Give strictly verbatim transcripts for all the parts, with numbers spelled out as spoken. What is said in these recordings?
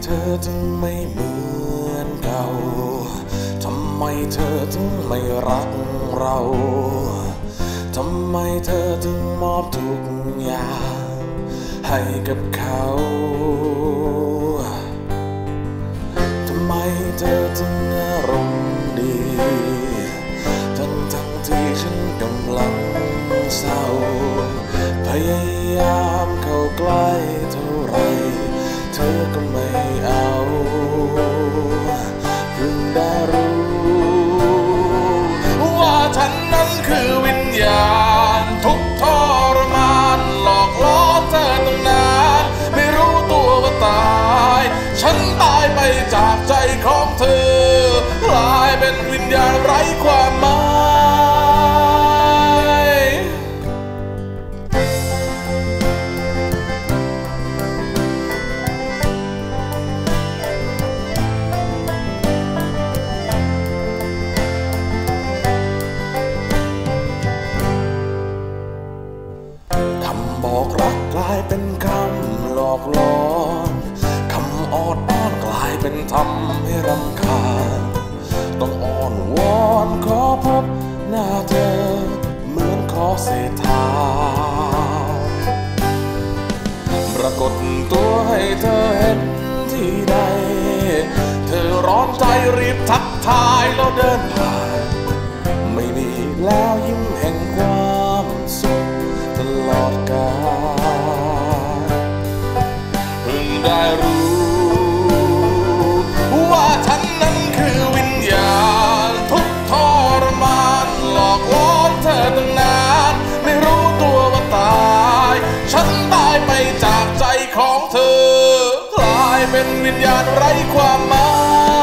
เธอถึงไม่เหมือนเก่าทำไมเธอถึงไม่รักเราทำไมเธอถึงมอบทุกอย่างให้กับเขาทำไมเธอถึงอารมณ์ดีทั้งทั้งที่ฉันกำลังเศร้าพยายามเข้าใกล้เท่าไรเธอก็ไม่เอาเพิ่งได้รู้ว่าฉันนั้นคือวิญญาณทุกข์ทรมานหลอกล้อเธอตั้งนานไม่รู้ตัวว่าตายฉันตายไปจากใจของเธอกลายเป็นวิญญาณไร้ความหมายคำบอกรักกลายเป็นคำหลอกล่อคำออดอ้อนกลายเป็นทำให้รำคาญต้องอ้อนวอนขอพบหน้าเธอเหมือนขอเศษทานปรากฏตัวให้เธอเห็นที่ใดเธอร้อนใจรีบทักทายแล้วเดินผ่านไม่มีแล้วยิ้มแห่งความสุขตลอดกาลเพิ่งได้รู้ว่าฉันนั้นคือวิญญาณทุกข์ทรมานหลอกล้อเธอตั้งนานไม่รู้ตัวว่าตายฉันตายไปจากใจของเธอกลายเป็นวิญญาณไร้ความหมาย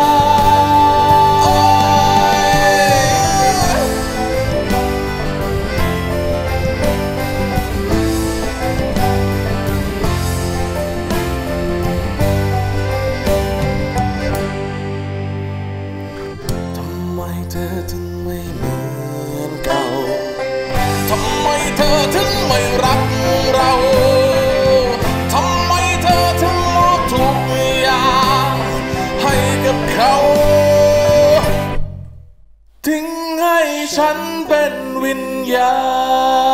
เธอถึงไม่เหมือนเก่าทำไมเธอถึงไม่รักเราทำไมเธอถึงมอบทุกอย่างให้กับเขาทิ้งให้ฉันเป็นวิญญาณ